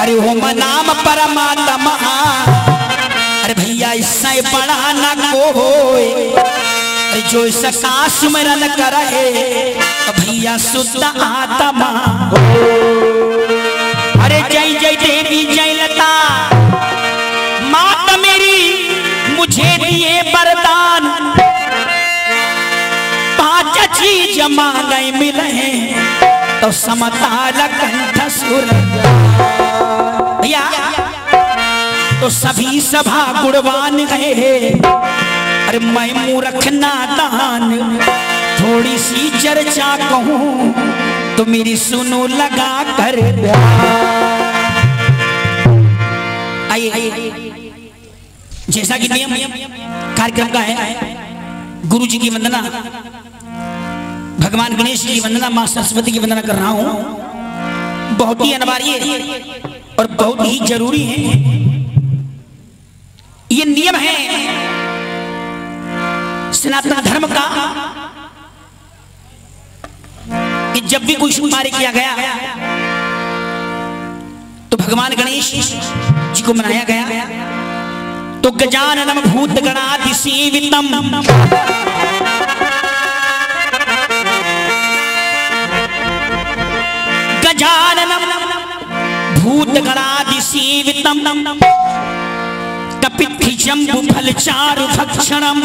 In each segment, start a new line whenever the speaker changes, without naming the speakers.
अरे ओम नाम परमात्मा, अरे भैया इससे बड़ा न को होए, जो इसका सुमरन करे भैया शुद्ध आत्मा। अरे जय जय देवी जय लता माता मेरी मुझे दिए वरदान, 5 चीज मांगे मिले तो समताल कंठ सुर। भैया तो सभी सभा गुणवान है, अरे मैं मूर्ख नादान थोड़ी सी चर्चा कहूँ तो मेरी सुनो लगा कर। आइए जैसा कि नियम कार्यक्रम का है, गुरु जी की वंदना, भगवान गणेश जी की वंदना, मां सरस्वती की वंदना कर रहा हूं। बहुत ही अनिवार्य और बहुत ही जरूरी है, ये नियम है सनातन धर्म का कि जब भी कोई शुभ कार्य किया गया तो भगवान गणेश जी को मनाया गया। तो गजाननम भूत गणाधि सेवितम, गजाननम भूत गणाधि सेवितम, कपित्थि जम्बु फल चारु भक्षणम,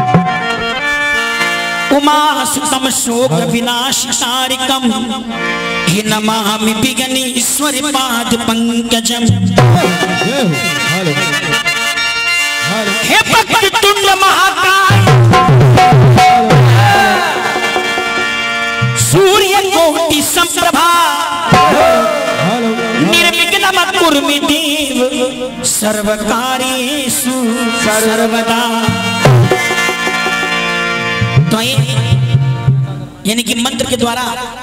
उमासुतम शोक विनाशकारिकम, हे नमामि विघ्नेश्वर पाद पंकजम। हे वक्रतुंड महाकाय सूर्य कोटि संप्रभा, निर्विघ्नं कुरु मे देव सर्वकार्येषु सर्वदा। तो यानी कि मंत्र के द्वारा,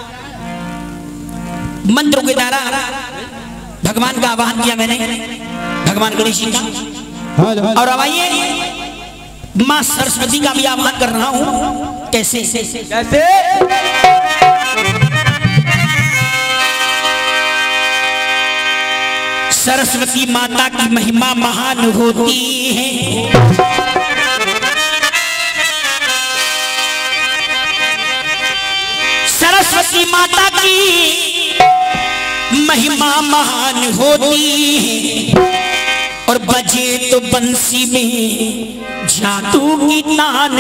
मंत्रों के द्वारा भगवान का आवाहन किया मैंने, भगवान गणेश जी का। और अब आइए मां सरस्वती का भी आवाहन कर रहा हूं। कैसे कैसे? सरस्वती माता की महिमा महान होती है, सरस्वती माता की महिमा महान होती है, और बजे तो बंसी में जादू की तान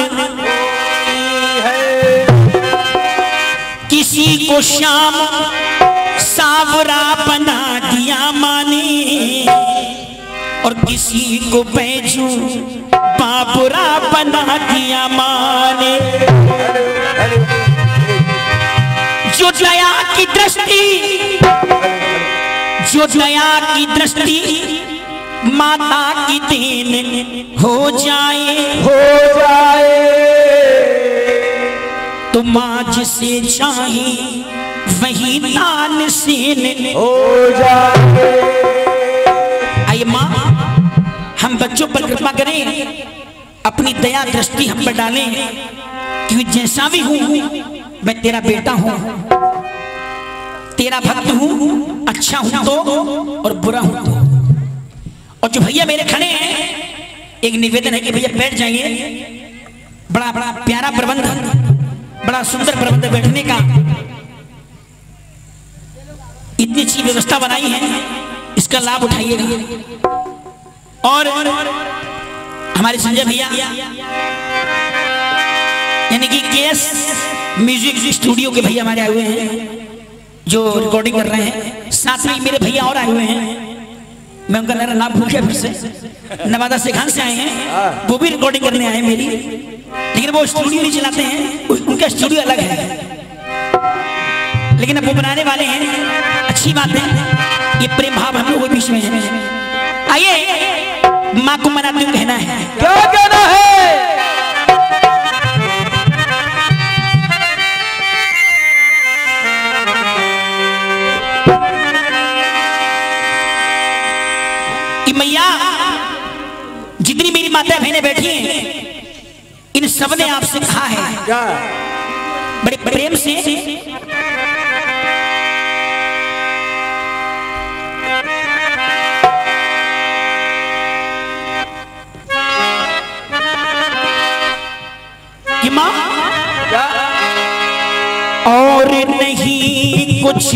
है। किसी को श्याम सावरा बना दिया माने, और किसी को बैजू बाबुरा बना दिया माने। जो दया की दृष्टि, जो दया की दृष्टि माता की देन हो जाए तो माँ जिसे चाहे वही दान सेन हो जाए। आइए माँ, हम बच्चों पर कृपा करें, अपनी दया दृष्टि हम पर डालें, क्योंकि जैसा भी हूँ मैं तेरा बेटा हूँ, तेरा भक्त हूँ, अच्छा हूँ तो और बुरा हूँ तो। और जो भैया मेरे खड़े हैं, एक निवेदन है कि भैया बैठ जाइए। बड़ा बड़ा प्यारा प्रबंध, बड़ा सुंदर प्रबंध बैठने का, इतनी अच्छी व्यवस्था बनाई है, इसका लाभ उठाइएगा। और हमारे संजय भैया यानी कि केएस म्यूजिक स्टूडियो के भैया हमारे आए हुए हैं जो रिकॉर्डिंग कर रहे हैं। साथ में मेरे भैया और आए हुए हैं, मैं उनका नाम भूल गया फिर से, नवादा से खान से आए हैं, वो भी रिकॉर्डिंग करने आए मेरी, लेकिन वो स्टूडियो नहीं चलाते हैं, उनका स्टूडियो अलग है, लेकिन अब वो बनाने वाले हैं। अच्छी बात है, ये प्रेम भाव हम लोगों के बीच में है। आइए माँ को मनाते हुए कहना है, क्या कहना है? मैया जितनी मेरी माता बहनें बैठी हैं, इन सब ने आपसे कहा है बड़े प्रेम से और नहीं कुछ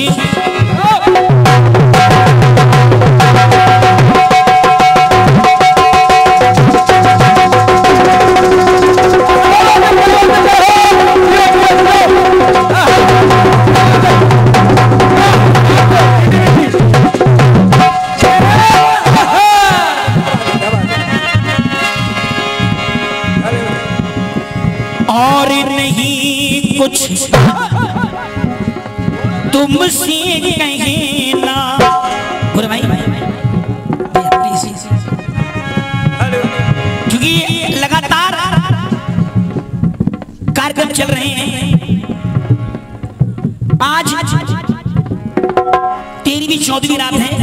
और नहीं कुछ तुमसे कहना। बोले भाई क्योंकि लगातार कार्यक्रम चल रहे हैं। आज 13वीं 14वीं रात है।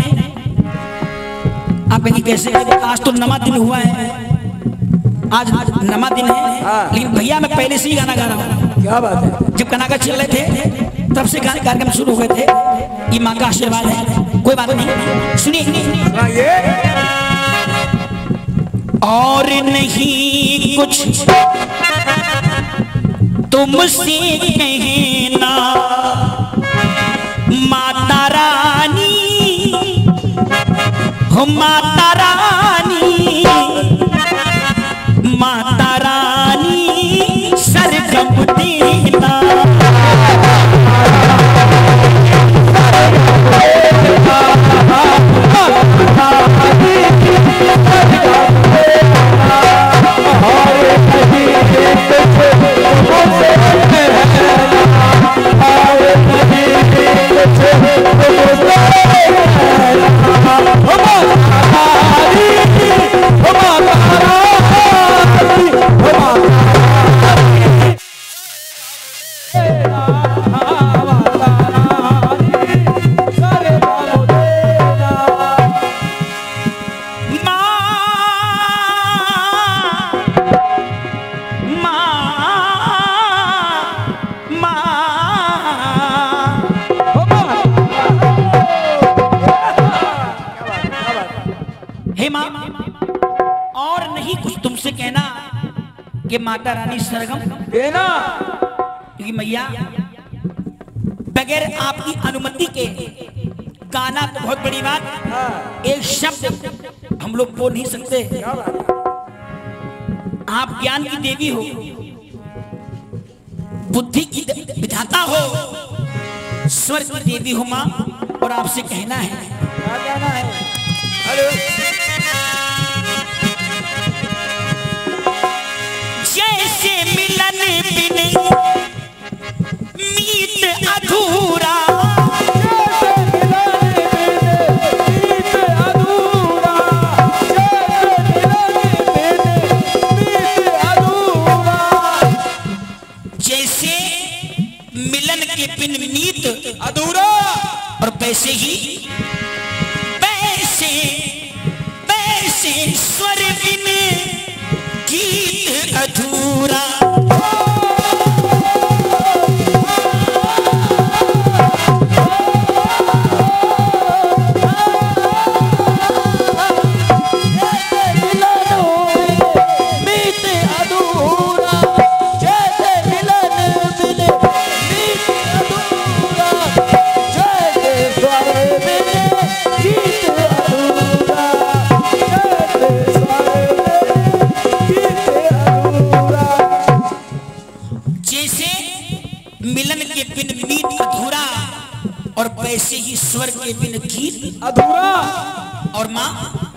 आप कहेंगे कैसे? आज तो नमा दिन हुआ है, आज नमा दिन है। लेकिन भैया मैं पहले से ही गाना गा रहा हूँ। क्या बात है? जब कनाका चल रहे थे तब से कार्यक्रम शुरू हो गए थे। ये माँ का आशीर्वाद है, कोई बात नहीं। सुनिए। और नहीं कुछ तुमसे कहना माता रानी हो, माता रानी, माता रानी सरगम देना। और नहीं कुछ तुमसे कहना कि माता रानी सरगम देना। क्योंकि मैया बगैर आपकी अनुमति के गाना तो बहुत बड़ी बात, एक शब्द हम लोग बोल नहीं सकते। आप ज्ञान की देवी हो, बुद्धि की विधाता हो, स्वर की देवी हो माँ। और आपसे कहना है, क्या कहना है? हेलो। जैसे मिलन बिन मीत अधूरा, जैसे मिलन के बिन मीत अधूरा, और वैसे ही वैसे स्वर बिन गीत अधूरा। मिलन के बिन मीत अधूरा, और वैसे ही स्वर के बिन गीत अधूरा। और माँ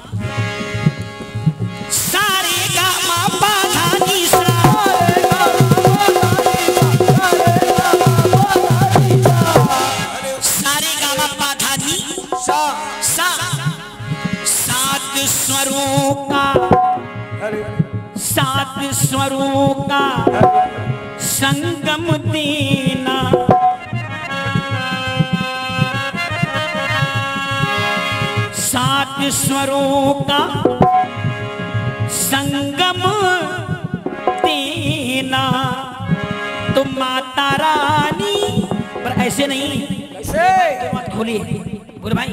सारे गा मा पा धा नी सा, सारे गा मा पा धा नी सा, सात स्वरों का, सात स्वरों का संगम देना। सात स्वरों का संगम देना। तो माता रानी पर ऐसे नहीं, ऐसे मत खोलिए। बोले भाई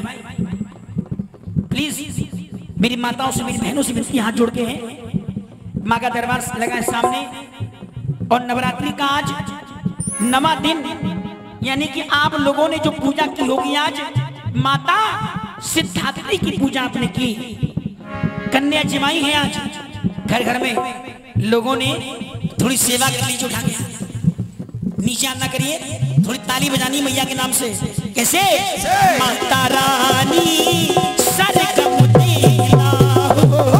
प्लीज, मेरी माताओं से, मेरी बहनों से विनती, हाथ जोड़ के हैं। माँ का दरबार लगा है सामने, और नवरात्रि का आज नमा दिन यानी कि आप लोगों ने जो पूजा की होगी आज, माता सिद्धात्री की पूजा आपने की, कन्या जमाई है आज घर घर में। लोगों ने थोड़ी सेवा कर ली, उठा गया नीचे आना करिए, थोड़ी ताली बजानी मैया के नाम से। कैसे? माता रानी सरगम देना हो,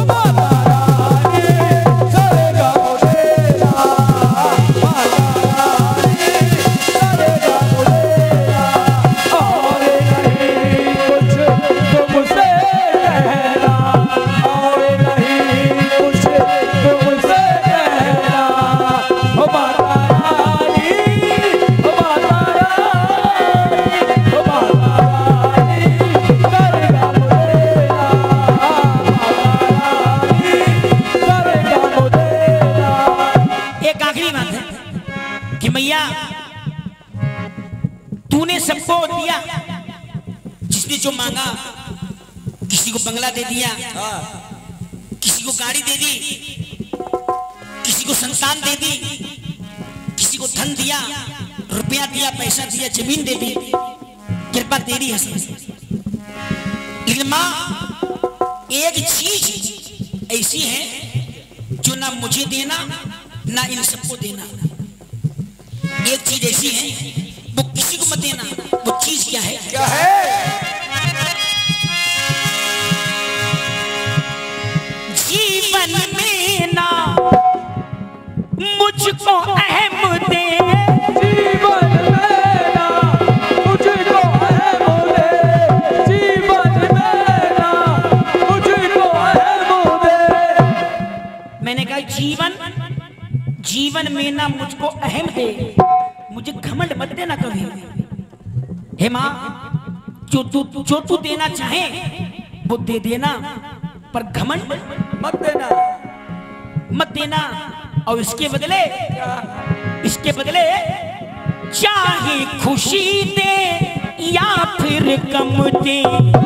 तूने सबको दिया, जिसने जो मांगा, किसी को बंगला दे दिया, किसी को गाड़ी दे दी, किसी को संतान दे दी, किसी को धन दिया, रुपया दिया, पैसा दिया, जमीन दे दी, कृपा तेरी है। लेकिन माँ एक चीज ऐसी है जो ना मुझे देना ना इन सबको देना। एक चीज ऐसी है वो किसी को मत देना। वो चीज क्या है? क्या है? जीवन में ना मुझको अहम दे, जीवन में ना मुझको अहम दे, जीवन में ना मुझको अहम दे। मैंने कहा जीवन में ना मुझको अहम दे, मुझे घमंड मत देना कभी। हे माँ, जो तू देना चाहे वो दे देना, पर घमंड मत देना। और इसके बदले चाहे खुशी दे या फिर गम दे।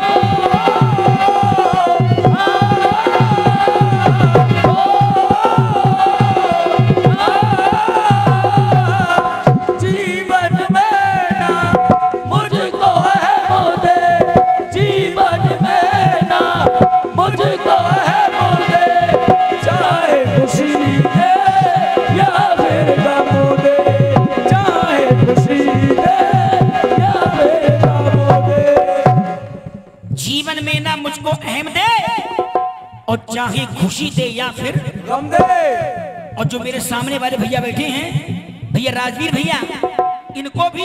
जीवन में ना मुझको अहम दे और चाहे खुशी दे या फिर गम दे। और जो मेरे सामने वाले भैया बैठे हैं, भैया राजवीर भैया, इनको भी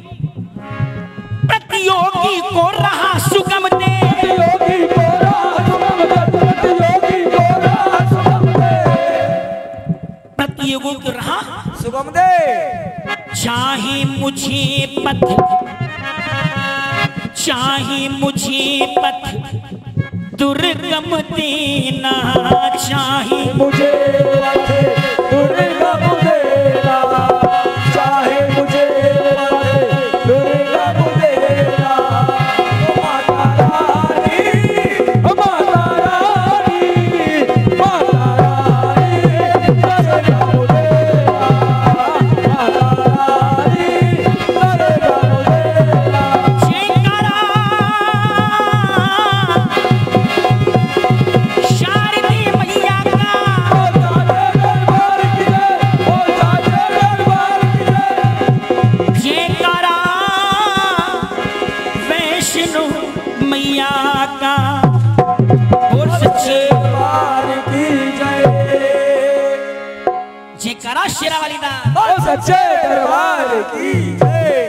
प्रतियोगी को राह सुगम दे, प्रतियोगी को राह सुगम दे, प्रतियोगी को राह सुगम दे, प्रतियोगी को राह सुगम दे। चाहे मुझे पथ दुर्गम देना, चाहे मुझे पथ दुर्गम देना, चाहे मुझे पथ दुर्गम देना। माता रानी, माता रानी, माता रानी दुर्गम देना, माता रानी दुर्गम देना। मैया का और सच्चे दरबार की जय, जयकारा शेरा वाली दा और सच्चे दरबार की जय।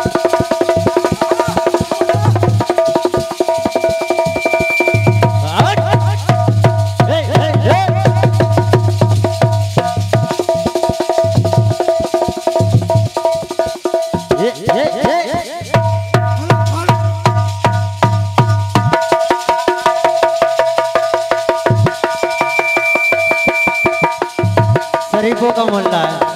आज कम हो रहा है।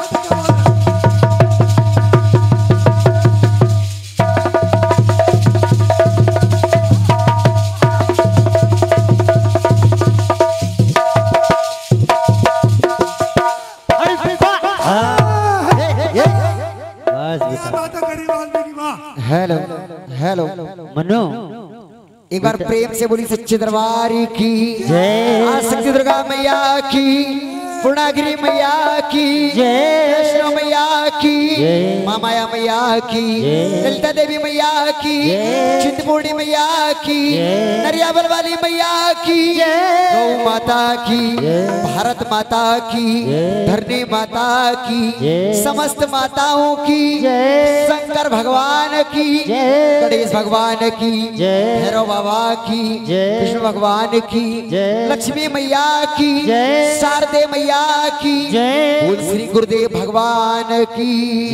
हेलो हेलो
मनु
एक बार प्रेम से बोली सच्चे दरबार की
जय।
आसक्ति दुर्गा मैया की, पूर्णागिरी मैया की, वैष्णो मैया की, माँ माया मैया की, ललिता देवी मैया की, चिंतपूर्णी मैया की, नरियावल वाली मैया की, गौ माता की, भारत माता की, धरनी माता की, समस्त माताओं की, शंकर भगवान की, गणेश भगवान की, भैरव बाबा की, कृष्ण भगवान की, लक्ष्मी मैया की, शारदे मैया की, बोल श्री गुरुदेव भगवान की।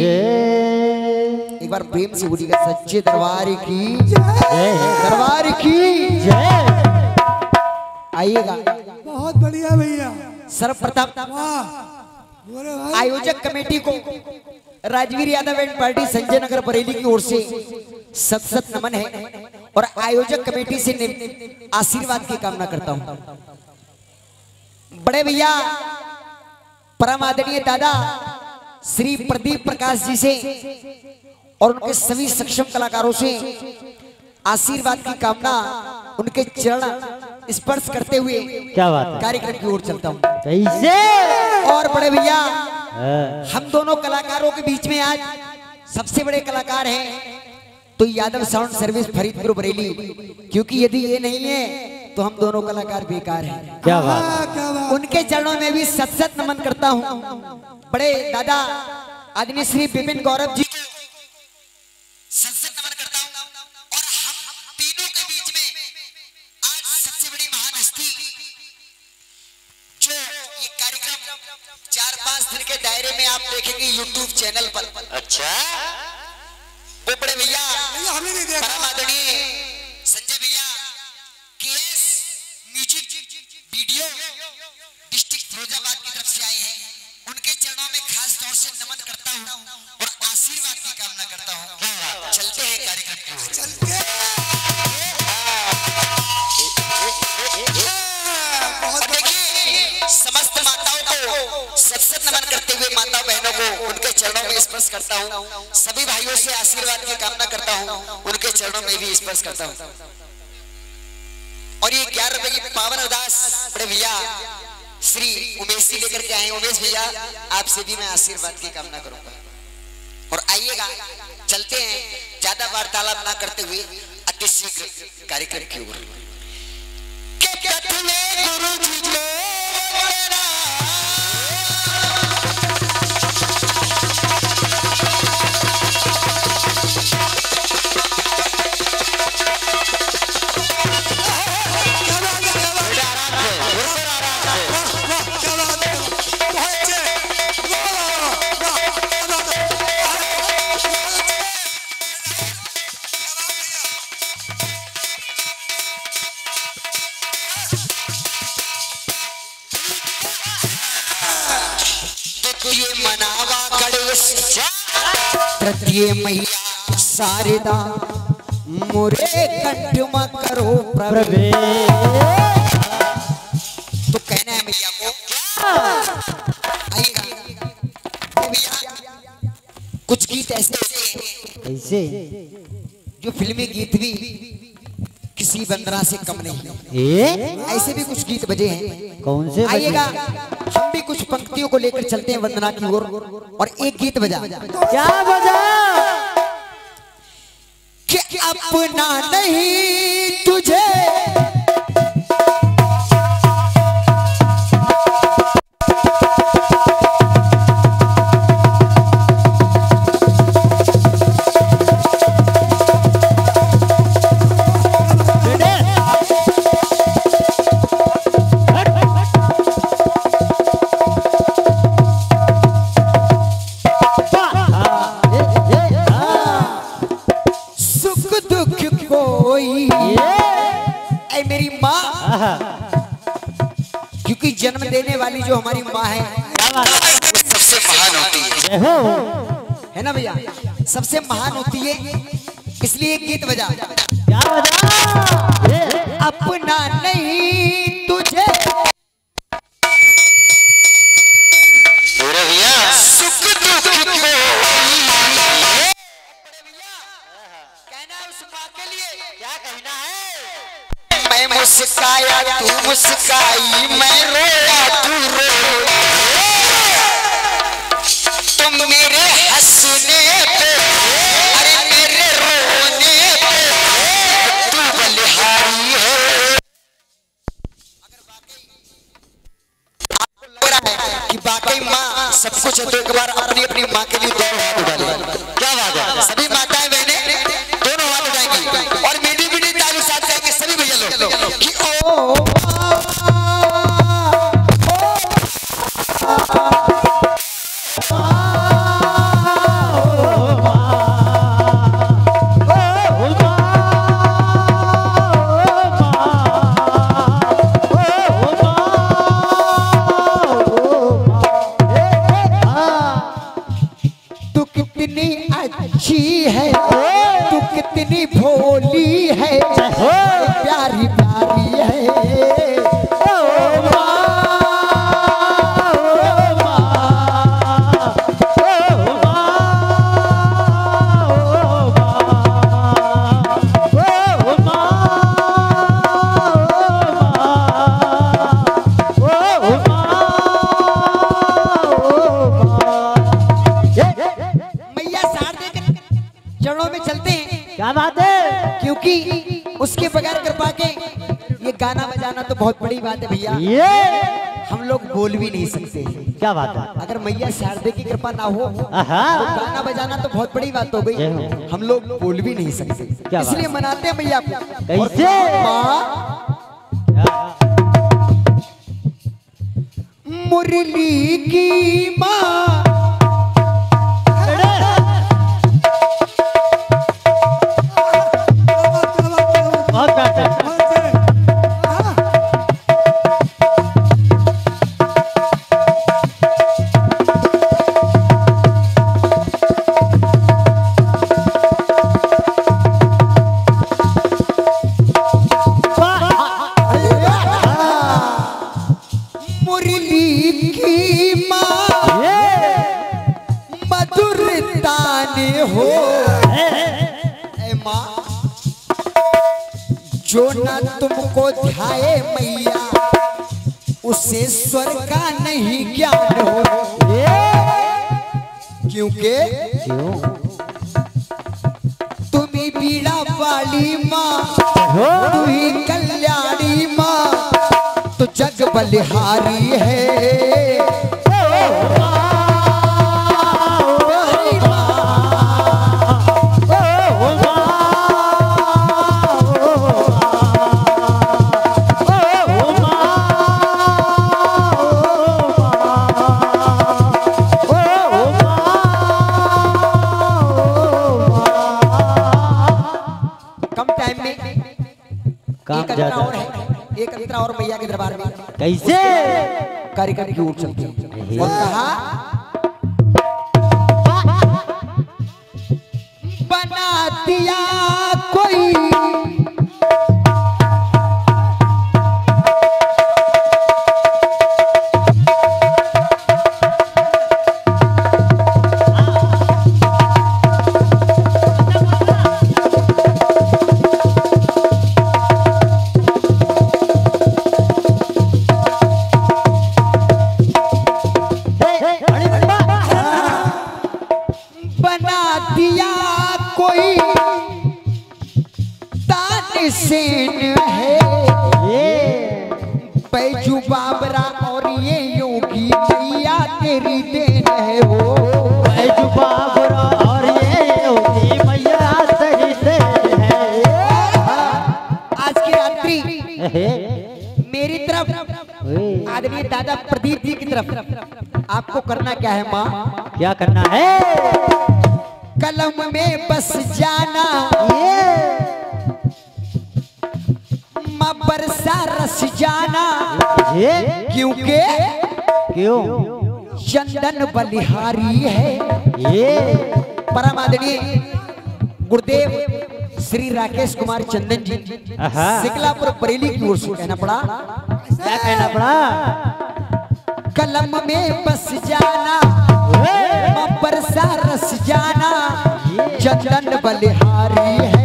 एक बार प्रेम से बोलिएगा सच्चे दरबार की, दरबार की जय। आइएगा।
बहुत बढ़िया भैया।
सर्वप्रथम आयोजक कमेटी को राजवीर यादव एंड पार्टी संजय नगर बरेली की ओर से सत सत नमन है और आयोजक कमेटी से आशीर्वाद की कामना करता हूं। बड़े भैया परम आदरणीय दादा श्री प्रदीप प्रकाश जी से और उनके सभी सक्षम कलाकारों से आशीर्वाद की कामना, उनके चरण स्पर्श करते हुए
क्या बात है,
कार्यक्रम की ओर चलता हूं।
कैसे
और बड़े भैया हम दोनों कलाकारों के बीच में आज सबसे बड़े कलाकार हैं तो यादव साउंड सर्विस फरीदपुर बरेली, क्योंकि यदि ये नहीं है तो हम दोनों कलाकार बेकार हैं।
क्या बात।
उनके चरणों में भी सत सत नमन करता हूं। बड़े दादा आदरणीय श्री विपिन गौरव जी सत सत नमन करता हूं। और हम तीनों के बीच में आज सबसे बड़ी महान हस्ती जो ये कार्यक्रम 4-5 दिन के दायरे में आप देखेंगे YouTube चैनल पर। अच्छा वो बड़े भैया
हमें नहीं देखा।
परम आदरणीय संजय भैया KS music video district Firozabad की तरफ से आए हैं, उनके चरणों में खास तौर से नमन करता हूं और आशीर्वाद की कामना करता हूं। चलते हैं कार्यक्रम की ओर।
चलते बहुत
देखिए समस्त माताओं को सत सत नमन करते हुए माता बहनों को उनके चरणों में स्पर्श करता हूं। सभी भाइयों से आशीर्वाद की कामना करता हूं, उनके चरणों में भी स्पर्श करता हूं। और ये 11 रुपए की पावन अरदास बड़े भैया श्री उमेश जी लेकर के आए। उमेश भैया आपसे भी मैं आशीर्वाद की कामना करूंगा। और आइएगा चलते हैं ज्यादा वार्तालाप ना करते हुए अति शीघ्र कार्यक्रम की ओर। गुरु जी ने मनावा गणेश तृतीय मैया शारदा मोरे कंठ में करो प्रवेश। तो कहना है मैया को भैया कुछ गीत ऐसे जो फिल्मी गीत भी किसी वंदना से कम नहीं, ऐसे भी कुछ गीत बजे हैं।
कौन से?
आइएगा हम भी कुछ पंक्तियों को लेकर चलते हैं वंदना की ओर। और एक गीत बजा।
क्या बजा?
कि अपना नहीं तुझे मेरी माँ, क्योंकि जन्म देने वाली जो हमारी माँ है
बात है?
सबसे महान होती
जय हो।
है ना भैया? सबसे महान होती है, इसलिए एक गीत बजा।
क्या बजा?
अपना नहीं तुझे सुख दुख कहना है उस माँ के लिए। क्या कहना है? मैं मुस्काया तू मुस्काई, मैं रोया तू रोया, तुम मेरे हंसने पे अरे मेरे रोने पे तू बलिहारी है। कि वाकई माँ सब कुछ है, तो एक बार अपनी अपनी माँ के लिए दोनों हाथ उठाए। क्या बात है? सभी माताएं बहनें दोनों हाथ उठाएंगी और मीठी मीठी ताली साथ कहेंगे सभी भैया लोग कि ओ तू कितनी भोली है, प्यारी प्यारी है। चरणों में चलते हैं।
क्या बात है?
क्योंकि उसके बगैर कृपा के ये गाना बजाना तो बहुत बड़ी बात है भैया।
ये
हम लोग बोल भी नहीं सकते।
क्या बात है?
अगर मैया शारदे की कृपा ना हो तो
आहा।
गाना बजाना तो बहुत बड़ी बात हो गई, हम लोग बोल भी नहीं सकते। इसलिए मनाते हैं मैया को।
कैसे?
मुरली की माँ जो ना तुमको ध्याए मैया उसे स्वर का नहीं ज्ञान हो। क्योंकि तुम्ही बीड़ा वाली माँ, तू ही कल्याणी माँ, तो जग बलिहारी है। एक अंतरा और मैया के दरबार में
कैसे
कार्यक्रम की ओर चलती है और कहा बना दिया कोई सेन है बैजू बाबरा और ये योगी मैया तेरी देन है। वो
बैजू बाबरा और ये योगी मैया तेरी देन है।
आज की रात्रि मेरी तरफ आदरणीय दादा प्रदीप जी की तरफ आपको करना क्या है माँ?
क्या करना है?
कलम में बस जाना बरसा रस जाना। क्योंकि
क्यों
चंदन बलिहारी है। ये परम आदरणीय गुरुदेव श्री राकेश कुमार चंदन जी सिकलापुर बरेली की ओर से कहना पड़ा। क्या कहना पड़ा? कलम में बस जाना पर सा रस जाना चंदन बलिहारी है।